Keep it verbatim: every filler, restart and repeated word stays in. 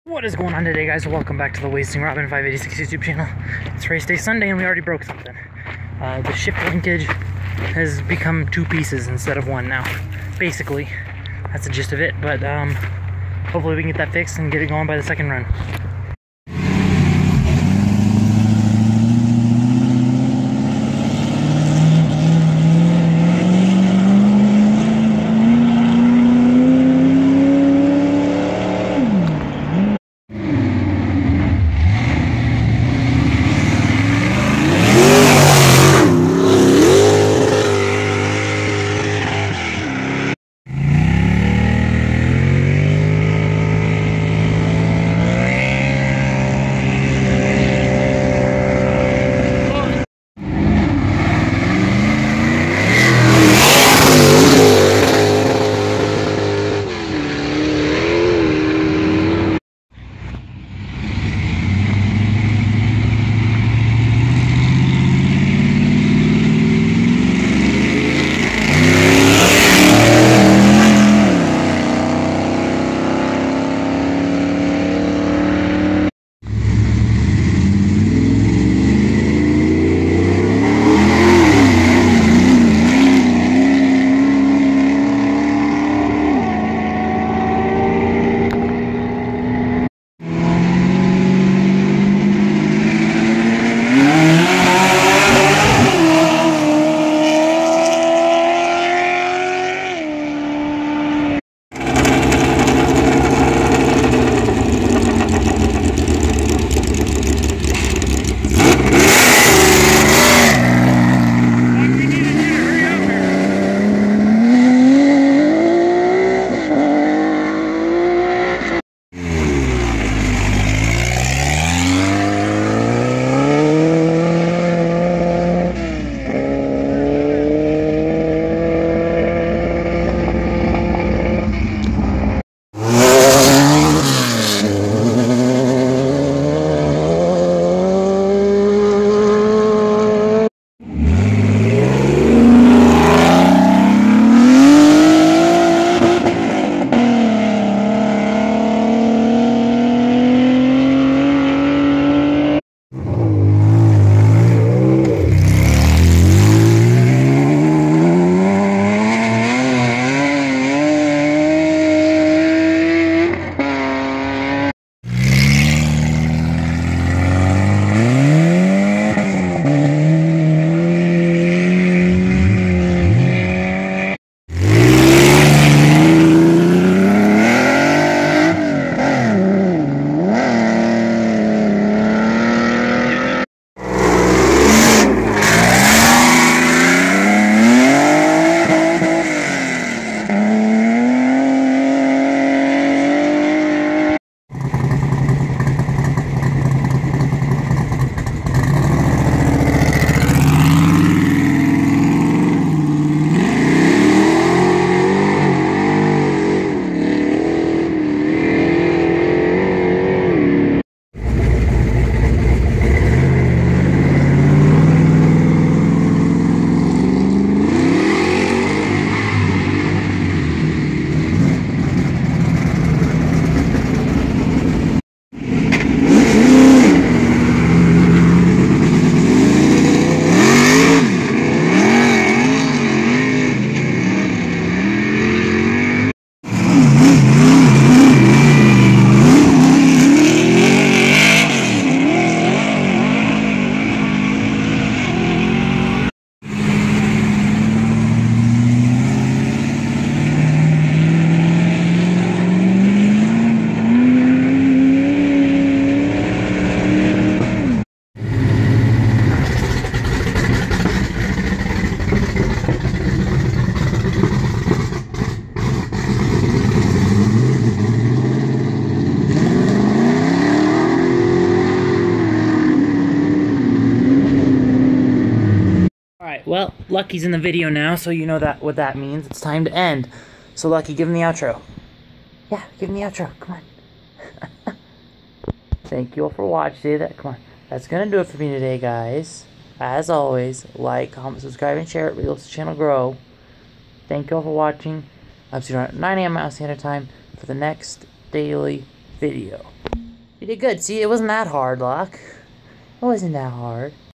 What is going on today, guys? Welcome back to the Wasting Robin five eighty-six YouTube channel. It's race day Sunday and we already broke something. Uh, the shift linkage has become two pieces instead of one now. Basically, that's the gist of it, but um, hopefully we can get that fixed and get it going by the second run. Alright, well, Lucky's in the video now, so you know that what that means. It's time to end. So Lucky, give him the outro. Yeah, give him the outro. Come on. Thank you all for watching. That come on. That's gonna do it for me today, guys. As always, like, comment, subscribe, and share it. Really helps the channel grow. Thank you all for watching. I'll see you at nine A M Mountain Standard Time for the next daily video. You did good. See, it wasn't that hard, Luck. It wasn't that hard.